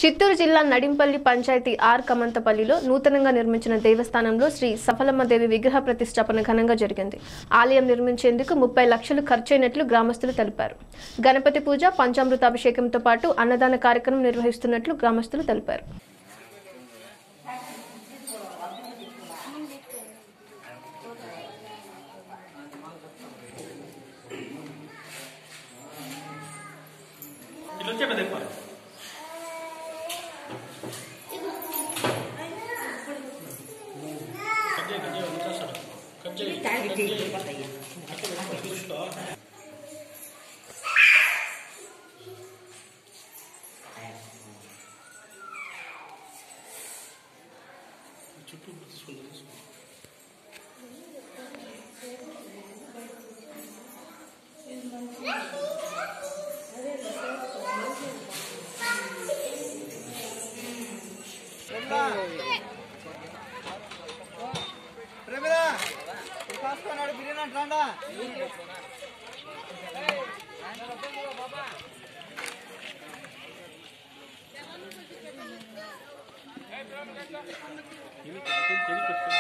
చిత్తూరు జిల్లా నడింపల్లి పంచాయతీ ఆర్ కమంతపల్లిలో నూతనంగా నిర్మించిన దేవస్థానంలో శ్రీ సఫలమ దేవి విగ్రహ ప్రతిష్టాపన ఘనంగా జరిగింది. ఆలయం నిర్మించేందుకు 30 లక్షలు ఖర్చయినట్లు గ్రామస్తులు తెలిపారు. గణపతి పూజ, పంచామృత అభిషేకంతో పాటు అన్నదాన కార్యక్రమం నిర్వహిస్తున్నట్లు గ్రామస్తులు తెలిపారు. Ini